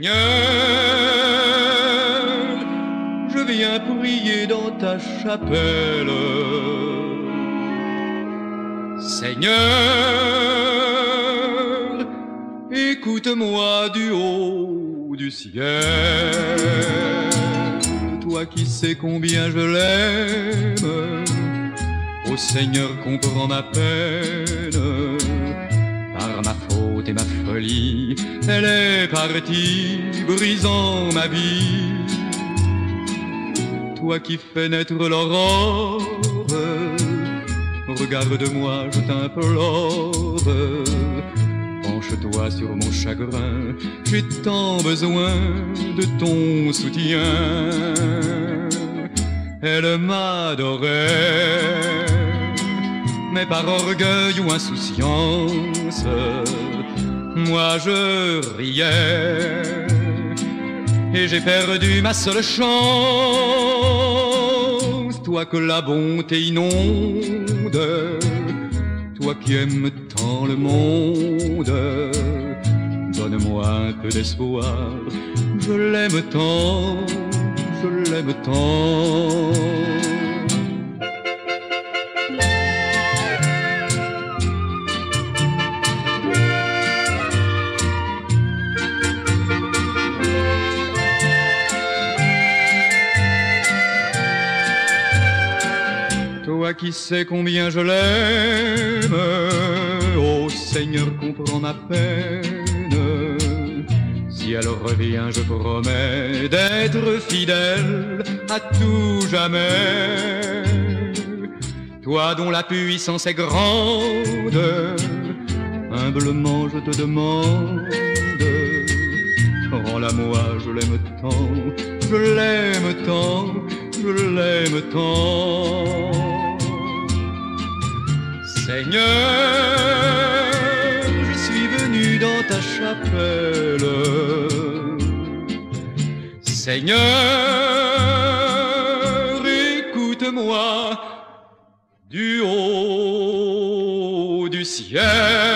Seigneur, je viens prier dans ta chapelle. Seigneur, écoute-moi du haut du ciel. Toi qui sais combien je l'aime, ô Seigneur, comprends ma peine. Par ma faute et ma folie, elle est partie, brisant ma vie. Toi qui fais naître l'aurore, regarde-moi, je t'implore. Penche-toi sur mon chagrin, j'ai tant besoin de ton soutien. Elle m'adorait, mais par orgueil ou insouciance, moi je riais, et j'ai perdu ma seule chance. Toi que la bonté inonde, toi qui aimes tant le monde, donne-moi un peu d'espoir, je l'aime tant, je l'aime tant. Toi qui sais combien je l'aime, ô Seigneur, comprends ma peine. Si elle revient, je promets d'être fidèle à tout jamais. Toi dont la puissance est grande, humblement je te demande, rends-la-moi, je l'aime tant, je l'aime tant, je l'aime tant. Seigneur, je suis venu dans ta chapelle. Seigneur, écoute-moi du haut du ciel.